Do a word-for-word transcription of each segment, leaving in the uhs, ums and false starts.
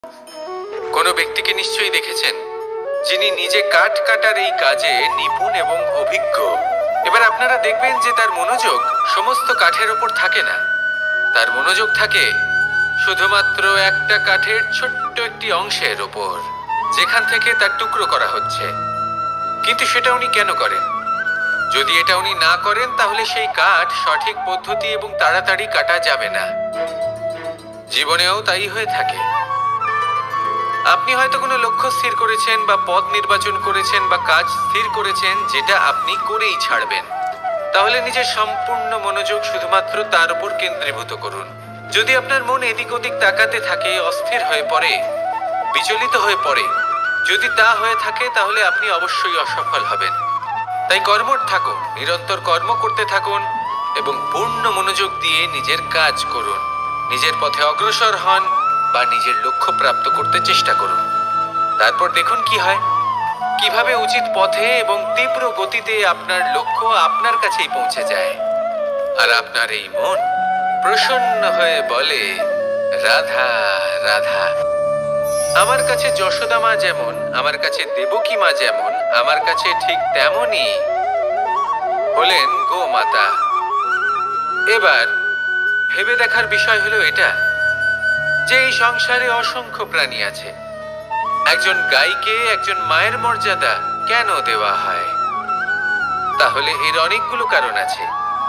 কোনো ব্যক্তিকে নিশ্চয়ই দেখেছেন যিনি নিজে কাঠ কাটার এই কাজে নিপুণ এবং অভিজ্ঞ। এবার আপনারা দেখবেন যে তার মনোযোগ সমস্ত কাঠের ওপর থাকে না, তার মনোযোগ থাকে শুধুমাত্র একটা কাঠের ছোট্ট একটি অংশের ওপর, যেখান থেকে তার টুকরো করা হচ্ছে। কিন্তু সেটা উনি কেন করেন? যদি এটা উনি না করেন তাহলে সেই কাঠ সঠিক পদ্ধতি এবং তাড়াতাড়ি কাটা যাবে না। জীবনেও তাই হয়ে থাকে। আপনি হয়তো কোনো লক্ষ্য স্থির করেছেন বা পথ নির্বাচন করেছেন বা কাজ স্থির করেছেন যেটা আপনি করেই ছাড়বেন। তাহলে নিজের সম্পূর্ণ মনোযোগ শুধুমাত্র তার উপর কেন্দ্রীভূত করুন। যদি আপনার মন এদিক ওদিক তাকাতে থাকে, অস্থির হয়ে পড়ে, বিচলিত হয়ে পড়ে, যদি তা হয়ে থাকে তাহলে আপনি অবশ্যই অসফল হবেন। তাই কর্মঠ থাকুন, নিরন্তর কর্ম করতে থাকুন এবং পূর্ণ মনোযোগ দিয়ে নিজের কাজ করুন। নিজের পথে অগ্রসর হন বা নিজের লক্ষ্য প্রাপ্ত করতে চেষ্টা করুন। তারপর দেখুন কি হয়, কিভাবে উচিত পথে এবং তীব্র গতিতে আপনার লক্ষ্য আপনার কাছেই পৌঁছে যায়। আর আপনার এই মন প্রসন্ন হয়ে বলে, রাধা রাধা। আমার কাছে যশোদা মা যেমন, আমার কাছে দেবকী মা যেমন, আমার কাছে ঠিক তেমনই হলেন গোমাতা। এবার ভেবে দেখার বিষয় হলো এটা যে এই সংসারে অসংখ্য প্রাণী আছে। একজন গাইকে একজন মায়ের মর্যাদা কেন দেওয়া হয়? তাহলে এর অনেকগুলো কারণ আছে।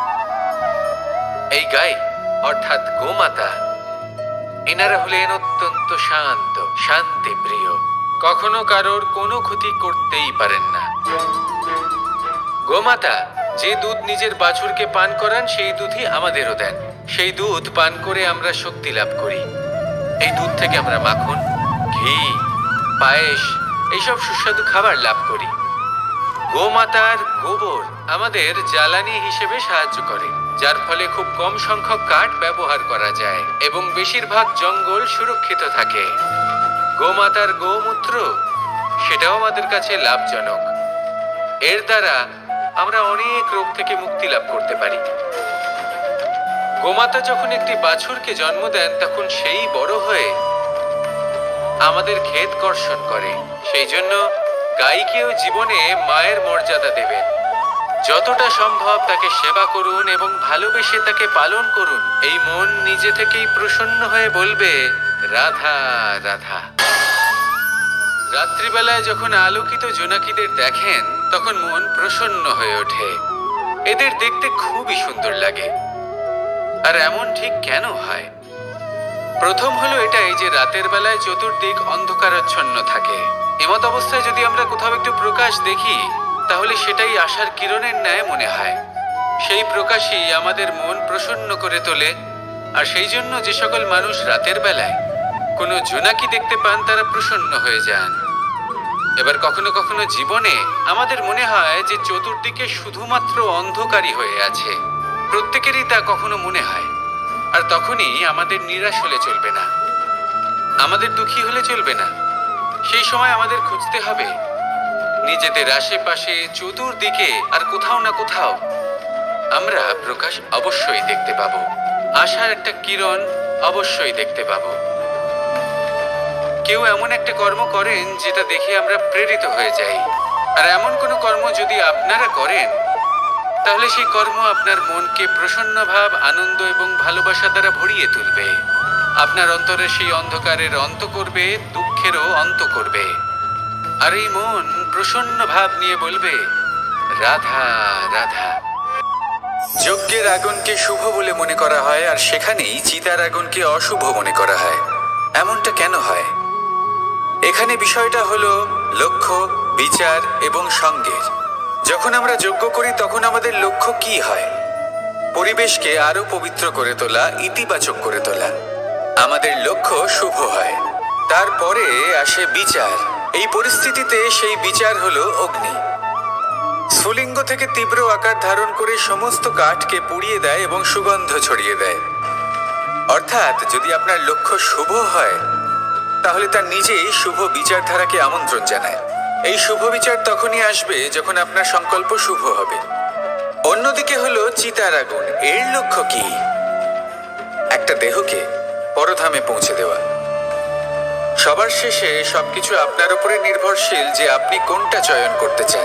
এই গাই অর্থাৎ গোমাতা, এনারা হলেন অত্যন্ত শান্ত, শান্তি প্রিয়, কখনো কারোর কোনো ক্ষতি করতেই পারেন না। গোমাতা যে দুধ নিজের বাছুরকে পান করান সেই দুধই আমাদেরও দেন। সেই দুধ পান করে আমরা শক্তি লাভ করি। এই দুধ থেকে আমরা মাখন, ঘি, পায়েস এইসব সুস্বাদু খাবার লাভ করি। গোমাতার গোবর আমাদের জ্বালানি হিসেবে সাহায্য করে, যার ফলে খুব কম সংখ্যক কাঠ ব্যবহার করা যায় এবং বেশিরভাগ জঙ্গল সুরক্ষিত থাকে। গোমাতার গোমূত্র সেটাও আমাদের কাছে লাভজনক। এর দ্বারা আমরা অনেক রোগ থেকে মুক্তি লাভ করতে পারি। গোমাতা যখন একটি বাছুরকে জন্ম দেন তখন সেই বড় হয়ে আমাদের ক্ষেত কর্ষণ করে। সেই জন্য গাইকেও জীবনে মায়ের মর্যাদা দেবেন। যতটা সম্ভব তাকে সেবা করুন এবং ভালোবেসে তাকে পালন করুন। এই মন নিজে থেকেই প্রসন্ন হয়ে বলবে, রাধা রাধা। রাত্রিবেলায় যখন আলোকিত জোনাকিদের দেখেন তখন মন প্রসন্ন হয়ে ওঠে। এদের দেখতে খুবই সুন্দর লাগে। আর এমন ঠিক কেন হয়? প্রথম হলো এটাই যে রাতের বেলায় চতুর্দিক অন্ধকারাচ্ছন্ন থাকে। এমত অবস্থায় যদি আমরা কোথাও একটু প্রকাশ দেখি তাহলে সেটাই আশার কিরণের ন্যায় মনে হয়। সেই প্রকাশই আমাদের মন প্রসন্ন করে তোলে। আর সেই জন্য যে সকল মানুষ রাতের বেলায় কোনো জোনাকি দেখতে পান তারা প্রসন্ন হয়ে যান। এবার কখনো কখনো জীবনে আমাদের মনে হয় যে চতুর্দিকে শুধুমাত্র অন্ধকারই হয়ে আছে। প্রত্যেকেরই তা কখনো মনে হয়। আর তখনই আমাদের নিরাশ হলে চলবে না, আমাদের দুঃখী হলে চলবে না। সেই সময় আমাদের খুঁজতে হবে নিজেদের আশেপাশে, চতুর্দিকে আর কোথাও না কোথাও আমরা প্রকাশ অবশ্যই দেখতে পাবো। আশার একটা কিরণ অবশ্যই দেখতে পাবো। কেউ এমন একটা কর্ম করেন যেটা দেখে আমরা প্রেরিত হয়ে যাই। আর এমন কোনো কর্ম যদি আপনারা করেন তাহলে সেই কর্ম আপনার মনকে প্রসন্ন ভাব, আনন্দ এবং ভালোবাসা দ্বারা ভরিয়ে তুলবে। আপনার অন্তরে সেই অন্ধকারের অন্ত করবে, দুঃখেরও অন্ত করবে। আর এই মন প্রসন্ন ভাব নিয়ে বলবে, রাধা রাধা। যজ্ঞের আগুনকে শুভ বলে মনে করা হয় আর সেখানেই চিতার আগুনকে অশুভ মনে করা হয়। এমনটা কেন হয়? এখানে বিষয়টা হলো লক্ষ্য, বিচার এবং সঙ্গের। যখন আমরা যজ্ঞ করি তখন আমাদের লক্ষ্য কি হয়? পরিবেশকে আরো পবিত্র করে তোলা, ইতিবাচক করে তোলা। আমাদের লক্ষ্য শুভ হয়। তারপরে আসে বিচার। এই পরিস্থিতিতে সেই বিচার হলো অগ্নি। স্ফুলিঙ্গ থেকে তীব্র আকার ধারণ করে সমস্ত কাঠকে পুড়িয়ে দেয় এবং সুগন্ধ ছড়িয়ে দেয়। অর্থাৎ যদি আপনার লক্ষ্য শুভ হয় তাহলে তার নিজেই শুভ বিচারধারাকে আমন্ত্রণ জানায়। এই শুভ বিচার তখনই আসবে যখন আপনার সংকল্প শুভ হবে। অন্যদিকে হলো চিতার আগুন। এর লক্ষ্য কি? একটা দেহকে পরধামে পৌঁছে দেওয়া। সবার শেষে সবকিছু আপনার উপরে নির্ভরশীল যে আপনি কোনটা চয়ন করতে চান।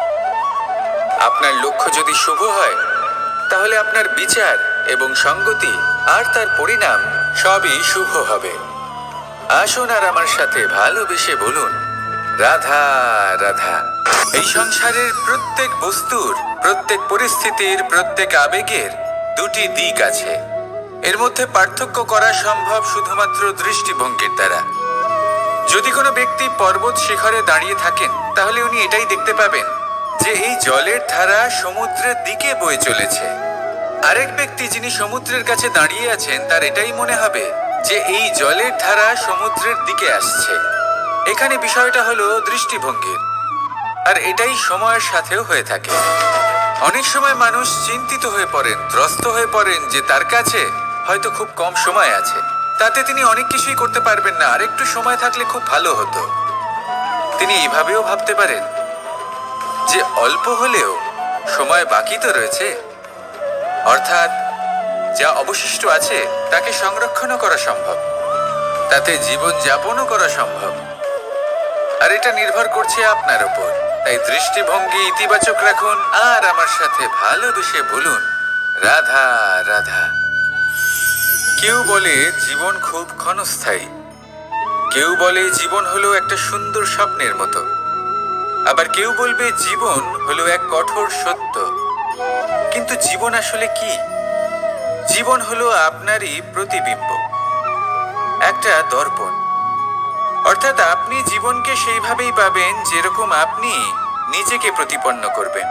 আপনার লক্ষ্য যদি শুভ হয় তাহলে আপনার বিচার এবং সঙ্গতি আর তার পরিণাম সবই শুভ হবে। আসুন আর আমার সাথে ভালোবেসে বলুন, রাধা রাধা। এই সংসারের প্রত্যেক বস্তুর, প্রত্যেক পরিস্থিতির, প্রত্যেক আবেগের দুটি দিক আছে। এর মধ্যে পার্থক্য করা সম্ভব শুধুমাত্র দৃষ্টিভঙ্গির দ্বারা। যদি কোনো ব্যক্তি পর্বত শিখরে দাঁড়িয়ে থাকেন তাহলে উনি এটাই দেখতে পাবেন যে এই জলের ধারা সমুদ্রের দিকে বয়ে চলেছে। আরেক ব্যক্তি যিনি সমুদ্রের কাছে দাঁড়িয়ে আছেন তার এটাই মনে হবে যে এই জলের ধারা সমুদ্রের দিকে আসছে। এখানে বিষয়টা হলো দৃষ্টিভঙ্গির, আর এটাই সময়ের সাথেও হয়ে থাকে। অনেক সময় মানুষ চিন্তিত হয়ে পড়েন, ত্রস্ত হয়ে পড়েন যে তার কাছে হয়তো খুব কম সময় আছে, তাতে তিনি অনেক কিছুই করতে পারবেন না, আর একটু সময় থাকলে খুব ভালো হতো। তিনি এভাবেও ভাবতে পারেন যে অল্প হলেও সময় বাকি তো রয়েছে, অর্থাৎ যা অবশিষ্ট আছে তাকে সংরক্ষণও করা সম্ভব, তাতে জীবন যাপনও করা সম্ভব। আর এটা নির্ভর করছে আপনার উপর। তাই দৃষ্টিভঙ্গি ইতিবাচক রাখুন আর আমার সাথে ভালোবেসে বলুন, রাধা রাধা। কেউ বলে জীবন খুব ক্ষণস্থায়ী, কেউ বলে জীবন হলো একটা সুন্দর স্বপ্নের মতো, আবার কেউ বলবে জীবন হলো এক কঠোর সত্য। কিন্তু জীবন আসলে কি? জীবন হলো আপনারই প্রতিবিম্ব, একটা দর্পণ। অর্থাৎ আপনি জীবনকে সেইভাবেই পাবেন যেরকম আপনি নিজেকে প্রতিপন্ন করবেন।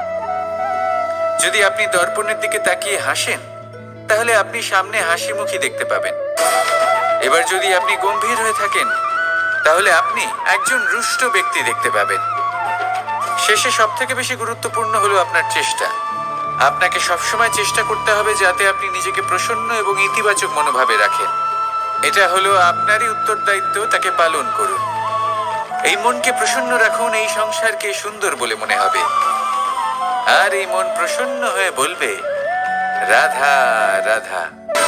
যদি আপনি দর্পণের দিকে তাকিয়ে হাসেন তাহলে আপনি সামনে হাসি মুখী দেখতে পাবেন। এবার যদি আপনি গম্ভীর হয়ে থাকেন তাহলে আপনি একজন রুষ্ট ব্যক্তি দেখতে পাবেন। শেষে সব থেকে বেশি গুরুত্বপূর্ণ হলো আপনার চেষ্টা। আপনাকে সবসময় চেষ্টা করতে হবে যাতে আপনি নিজেকে প্রসন্ন এবং ইতিবাচক মনোভাবে রাখেন। এটা হলো আপনারই উত্তরদায়িত্ব, তাকে পালন করুন। এই মনকে প্রসন্ন রাখুন, এই সংসারকে সুন্দর বলে মনে হবে। আর এই মন প্রসন্ন হয়ে বলবে, রাধা রাধা।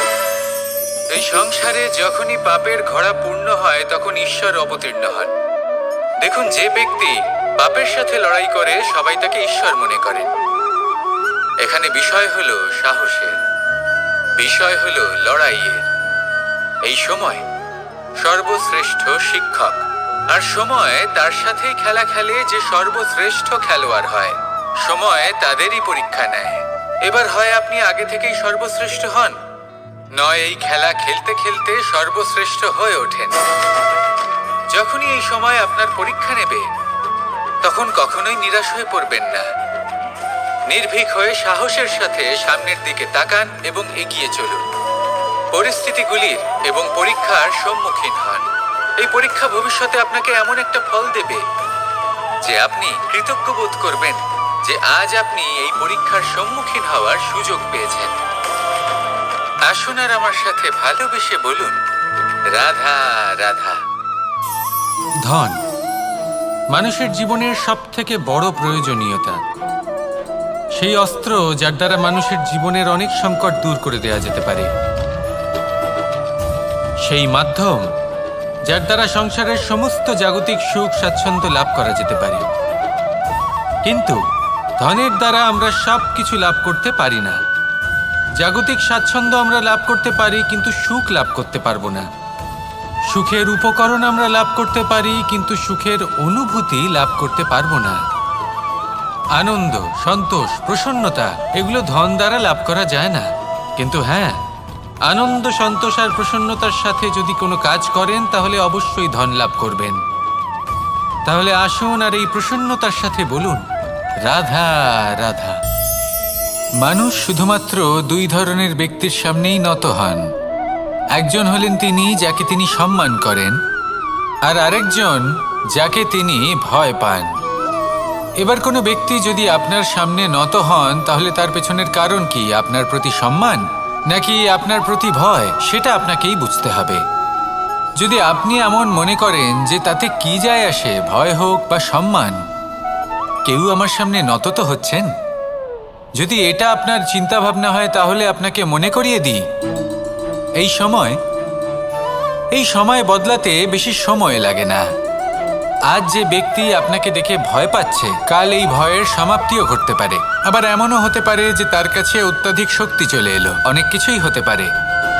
এই সংসারে যখনই পাপের ঘোড়া পূর্ণ হয় তখন ঈশ্বর অবতীর্ণ হন। দেখুন, যে ব্যক্তি পাপের সাথে লড়াই করে সবাই তাকে ঈশ্বর মনে করেন। এখানে বিষয় হলো সাহসের, বিষয় হলো লড়াইয়ের। এই সময় সর্বশ্রেষ্ঠ শিক্ষক, আর সময় তার সাথেই খেলা খেলে যে সর্বশ্রেষ্ঠ খেলোয়াড় হয়। সময় তাদেরই পরীক্ষা নেয়। এবার হয় আপনি আগে থেকেই সর্বশ্রেষ্ঠ হন, নয় এই খেলা খেলতে খেলতে সর্বশ্রেষ্ঠ হয়ে ওঠেন। যখনই এই সময় আপনার পরীক্ষা নেবে তখন কখনোই নিরাশ হয়ে পড়বেন না। নির্ভীক হয়ে সাহসের সাথে সামনের দিকে তাকান এবং এগিয়ে চলুন। পরিস্থিতিগুলির এবং পরীক্ষার সম্মুখীন হন। এই পরীক্ষা ভবিষ্যতে আপনাকে এমন একটা ফল দেবে যে আপনি কৃতজ্ঞ বোধ করবেন যে আজ আপনি এই পরীক্ষার সম্মুখীন হওয়ার সুযোগ পেয়েছেন। আসুন আর আমার সাথে ভালোবেসে বলুন, রাধা রাধা। ধন মানুষের জীবনের সব থেকে বড় প্রয়োজনীয়তা, সেই অস্ত্র যার দ্বারা মানুষের জীবনের অনেক সংকট দূর করে দেওয়া যেতে পারে, সেই মাধ্যম যার দ্বারা সংসারের সমস্ত জাগতিক সুখ স্বাচ্ছন্দ্য লাভ করা যেতে পারে। কিন্তু ধনের দ্বারা আমরা সব কিছু লাভ করতে পারি না। জাগতিক স্বাচ্ছন্দ্য আমরা লাভ করতে পারি কিন্তু সুখ লাভ করতে পারবো না। সুখের উপকরণ আমরা লাভ করতে পারি কিন্তু সুখের অনুভূতি লাভ করতে পারবো না। আনন্দ, সন্তোষ, প্রসন্নতা এগুলো ধন দ্বারা লাভ করা যায় না। কিন্তু হ্যাঁ, আনন্দ, সন্তোষ আর প্রসন্নতার সাথে যদি কোনো কাজ করেন তাহলে অবশ্যই ধন লাভ করবেন। তাহলে আসুন আর এই প্রসন্নতার সাথে বলুন, রাধা রাধা। মানুষ শুধুমাত্র দুই ধরনের ব্যক্তির সামনেই নত হন। একজন হলেন তিনি যাকে তিনি সম্মান করেন, আর আরেকজন যাকে তিনি ভয় পান। এবার কোনো ব্যক্তি যদি আপনার সামনে নত হন তাহলে তার পেছনের কারণ কি? আপনার প্রতি সম্মান নাকি আপনার প্রতি ভয়? সেটা আপনাকেই বুঝতে হবে। যদি আপনি এমন মনে করেন যে তাতে কি যায় আসে, ভয় হোক বা সম্মান, কেউ আমার সামনে নত তো হচ্ছেন, যদি এটা আপনার চিন্তা ভাবনা হয় তাহলে আপনাকে মনে করিয়ে দিই, এই সময় এই সময় বদলাতে বেশি সময় লাগে না। আজ যে ব্যক্তি আপনাকে দেখে ভয় পাচ্ছে, কাল এই ভয়ের সমাপ্তিও ঘটতে পারে। আবার এমনও হতে পারে যে তার কাছে অত্যাধিক শক্তি চলে এলো। অনেক কিছুই হতে পারে।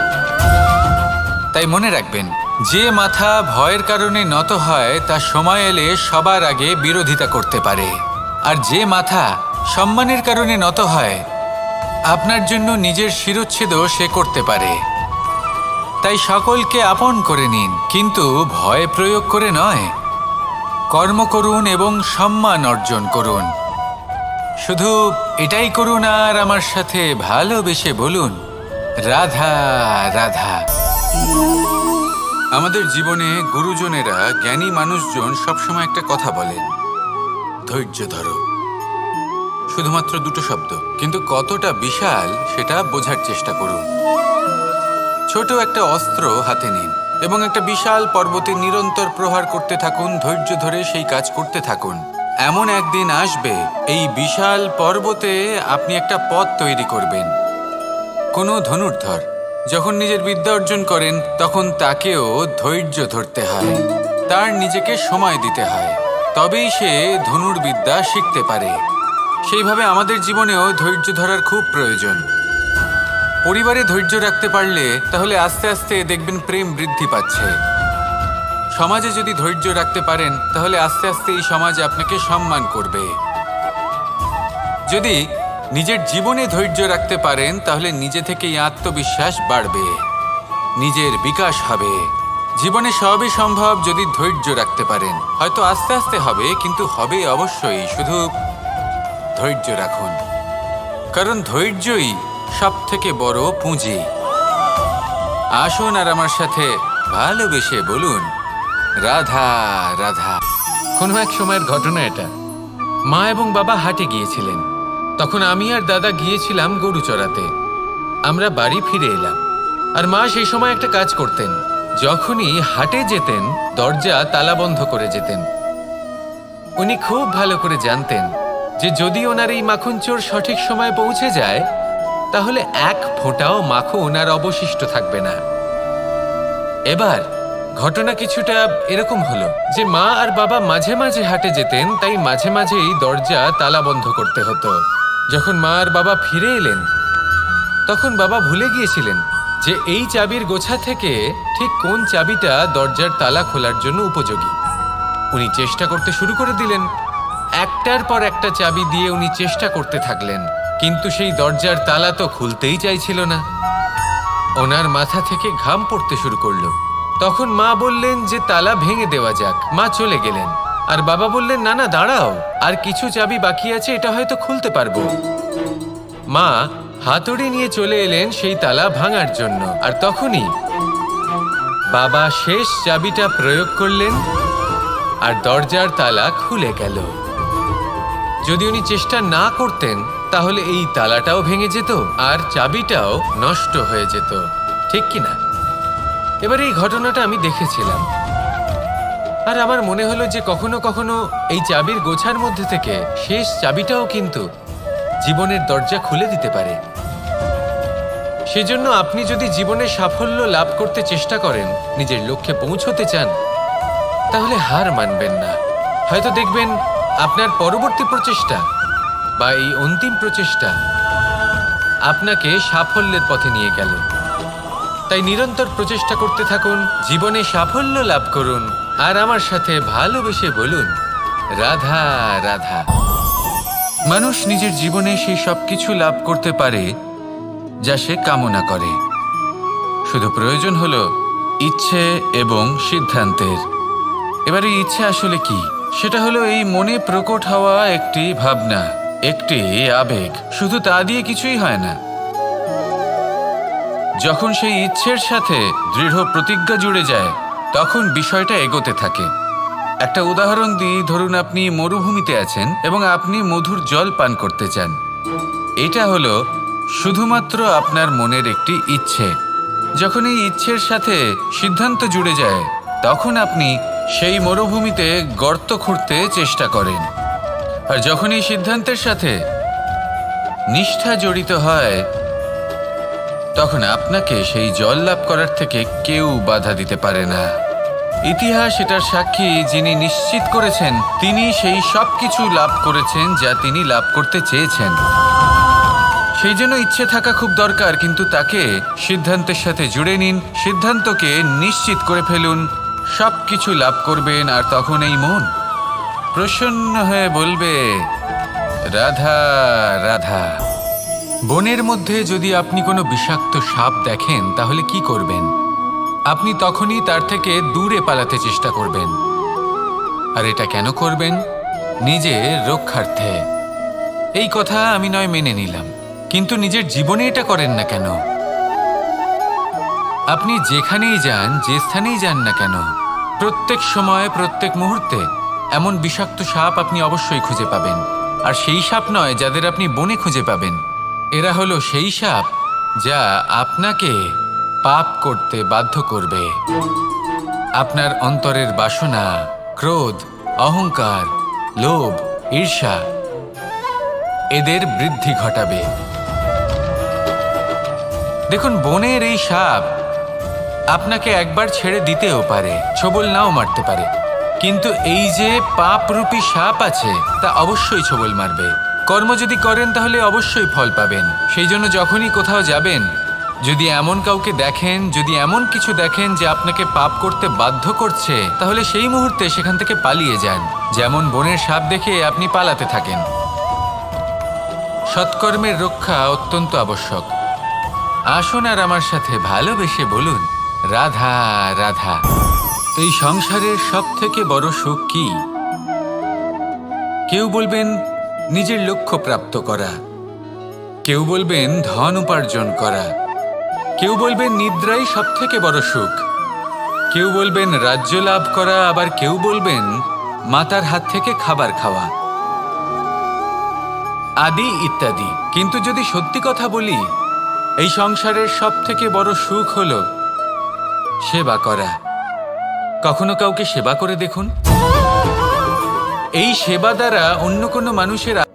তাই মনে রাখবেন, যে মাথা ভয়ের কারণে নত হয় তা সময় এলে সবার আগে বিরোধিতা করতে পারে, আর যে মাথা সম্মানের কারণে নত হয় আপনার জন্য নিজের শিরচ্ছেদও সে করতে পারে। তাই সকলকে আপন করে নিন, কিন্তু ভয় প্রয়োগ করে নয়। কর্ম করুন এবং সম্মান অর্জন করুন। শুধু এটাই করুন আর আমার সাথে ভালোবেসে বলুন, রাধা রাধা। আমাদের জীবনে গুরুজনেরা, জ্ঞানী মানুষজন সবসময় একটা কথা বলেন, ধৈর্য ধরো। শুধুমাত্র দুটো শব্দ, কিন্তু কতটা বিশাল সেটা বোঝার চেষ্টা করুন। ছোট একটা অস্ত্র হাতে নিন এবং একটা বিশাল পর্বতে নিরন্তর প্রহার করতে থাকুন। ধৈর্য ধরে সেই কাজ করতে থাকুন। এমন একদিন আসবে, এই বিশাল পর্বতে আপনি একটা পথ তৈরি করবেন। কোনো ধনুর্ধর যখন নিজের বিদ্যা অর্জন করেন, তখন তাকেও ধৈর্য ধরতে হয়, তার নিজেকে সময় দিতে হয়, তবেই সে ধনুর্বিদ্যা শিখতে পারে। সেইভাবে আমাদের জীবনেও ধৈর্য ধরার খুব প্রয়োজন। পরিবারে ধৈর্য রাখতে পারলে তাহলে আস্তে আস্তে দেখবেন প্রেম বৃদ্ধি পাচ্ছে। সমাজে যদি ধৈর্য রাখতে পারেন তাহলে আস্তে আস্তে এই সমাজ আপনাকে সম্মান করবে। যদি নিজের জীবনে ধৈর্য রাখতে পারেন তাহলে নিজে থেকেই আত্মবিশ্বাস বাড়বে, নিজের বিকাশ হবে। জীবনে সবই সম্ভব যদি ধৈর্য রাখতে পারেন। হয়তো আস্তে আস্তে হবে, কিন্তু হবে অবশ্যই। শুধু ধৈর্য রাখুন, কারণ ধৈর্যই সব থেকে বড় পুঁজি। আসুন আর আমার সাথে ভালোবেসে বলুন, রাধা রাধা। কোনো এক সময়ের ঘটনা এটা। মা এবং বাবা হাটে গিয়েছিলেন। তখন আমি আর দাদা গিয়েছিলাম গরু চড়াতে। আমরা বাড়ি ফিরে এলাম, আর মা সেই সময় একটা কাজ করতেন। যখনই হাটে যেতেন দরজা তালা বন্ধ করে যেতেন। উনি খুব ভালো করে জানতেন যে যদি ওনার এই মাখন চোর সঠিক সময় পৌঁছে যায় তাহলে এক ফোঁটাও মাখন আর অবশিষ্ট থাকবে না। এবার ঘটনা কিছুটা এরকম হলো যে মা আর বাবা মাঝে মাঝে হাটে যেতেন, তাই মাঝে মাঝেই দরজা তালা বন্ধ করতে হতো। যখন মা আর বাবা ফিরে এলেন তখন বাবা ভুলে গিয়েছিলেন যে এই চাবির গোছা থেকে ঠিক কোন চাবিটা দরজার তালা খোলার জন্য উপযোগী। উনি চেষ্টা করতে শুরু করে দিলেন। একটার পর একটা চাবি দিয়ে উনি চেষ্টা করতে থাকলেন, কিন্তু সেই দরজার তালা তো খুলতেই চাইছিল না। ওনার মাথা থেকে ঘাম পড়তে শুরু করলো। তখন মা বললেন যে তালা ভেঙে দেওয়া যাক। মা চলে গেলেন, আর বাবা বললেন, না না দাঁড়াও, আর কিছু চাবি বাকি আছে, এটা হয়তো খুলতে পারবো। মা হাতুড়ি নিয়ে চলে এলেন সেই তালা ভাঙার জন্য, আর তখনই বাবা শেষ চাবিটা প্রয়োগ করলেন আর দরজার তালা খুলে গেল। যদি উনি চেষ্টা না করতেন তাহলে এই তালাটাও ভেঙে যেত আর চাবিটাও নষ্ট হয়ে যেত, ঠিক কিনা? এবার এই ঘটনাটা আমি দেখেছিলাম, আর আমার মনে হলো যে কখনো কখনো এই চাবির গোছার মধ্যে থেকে শেষ চাবিটাও কিন্তু জীবনের দরজা খুলে দিতে পারে। সেজন্য আপনি যদি জীবনে সাফল্য লাভ করতে চেষ্টা করেন, নিজের লক্ষ্যে পৌঁছতে চান, তাহলে হার মানবেন না। হয়তো দেখবেন আপনার পরবর্তী প্রচেষ্টা বা এই অন্তিম প্রচেষ্টা আপনাকে সাফল্যের পথে নিয়ে গেল। তাই নিরন্তর প্রচেষ্টা করতে থাকুন, জীবনে সাফল্য লাভ করুন, আর আমার সাথে ভালোবেসে বলুন, রাধা রাধা। মানুষ নিজের জীবনে সেই সব কিছু লাভ করতে পারে যা সে কামনা করে। শুধু প্রয়োজন হলো ইচ্ছে এবং সিদ্ধান্তের। এবারে ইচ্ছে আসলে কি? সেটা হলো এই মনে প্রকট হওয়া একটি ভাবনা, একটি আবেগ। শুধু তা দিয়ে কিছুই হয় না। যখন সেই ইচ্ছের সাথে দৃঢ় প্রতিজ্ঞা জুড়ে যায় তখন বিষয়টা এগোতে থাকে। একটা উদাহরণ দিই, ধরুন আপনি মরুভূমিতে আছেন এবং আপনি মধুর জল পান করতে চান। এটা হলো শুধুমাত্র আপনার মনের একটি ইচ্ছে। যখন এই ইচ্ছের সাথে সিদ্ধান্ত জুড়ে যায় তখন আপনি সেই মরুভূমিতে গর্ত খুঁড়তে চেষ্টা করেন। আর যখন এই সিদ্ধান্তের সাথে নিষ্ঠা জড়িত হয় তখন আপনাকে সেই জল লাভ করার থেকে কেউ বাধা দিতে পারে না। ইতিহাস এটার সাক্ষী, যিনি নিশ্চিত করেছেন তিনি সেই সব কিছু লাভ করেছেন যা তিনি লাভ করতে চেয়েছেন। সেই জন্য ইচ্ছে থাকা খুব দরকার, কিন্তু তাকে সিদ্ধান্তের সাথে জুড়ে নিন, সিদ্ধান্তকে নিশ্চিত করে ফেলুন, সব কিছু লাভ করবেন। আর তখন এই মন প্রসন্ন হয়ে বলবে, রাধা রাধা। বনের মধ্যে যদি আপনি কোনো বিষাক্ত সাপ দেখেন তাহলে কি করবেন? আপনি তখনই তার থেকে দূরে পালাতে চেষ্টা করবেন। আর এটা কেন করবেন? নিজের রক্ষার্থে। এই কথা আমি নয় মেনে নিলাম, কিন্তু নিজের জীবনে এটা করেন না কেন? আপনি যেখানেই যান, যে স্থানেই যান না কেন, প্রত্যেক সময় প্রত্যেক মুহূর্তে এমন বিষাক্ত সাপ আপনি অবশ্যই খুঁজে পাবেন। আর সেই সাপ নয় যাদের আপনি বনে খুঁজে পাবেন, এরা হলো সেই সাপ যা আপনাকে পাপ করতে বাধ্য করবে। আপনার অন্তরের বাসনা, ক্রোধ, অহংকার, লোভ, ঈর্ষা এদের বৃদ্ধি ঘটাবে। দেখুন, বনের এই সাপ আপনাকে একবার ছেড়ে দিতেও পারে, ছোবল নাও মারতে পারে, কিন্তু এই যে পাপরূপী সাপ আছে তা অবশ্যই ছোবল মারবে। কর্ম যদি করেন তাহলে অবশ্যই ফল পাবেন। সেই জন্য যখনই কোথাও যাবেন, যদি এমন কাউকে দেখেন, যদি এমন কিছু দেখেন যে আপনাকে পাপ করতে বাধ্য করছে, তাহলে সেই মুহূর্তে সেখান থেকে পালিয়ে যান। যেমন বনের সাপ দেখে আপনি পালাতে থাকেন। সৎকর্মের রক্ষা অত্যন্ত আবশ্যক। আসুন আর আমার সাথে ভালোবেসে বলুন, রাধা রাধা। এই সংসারের সব থেকে বড় সুখ কি? কেউ বলবেন নিজের লক্ষ্য প্রাপ্ত করা, কেউ বলবেন ধন উপার্জন করা, কেউ বলবেন নিদ্রাই সব থেকে বড় সুখ, কেউ বলবেন রাজ্য লাভ করা, আবার কেউ বলবেন মাতার হাত থেকে খাবার খাওয়া, আদি ইত্যাদি। কিন্তু যদি সত্যি কথা বলি, এই সংসারের সব থেকে বড় সুখ হলো সেবা করা। কখনো কাউকে সেবা করে দেখুন। এই সেবা দ্বারা অন্য কোনো মানুষের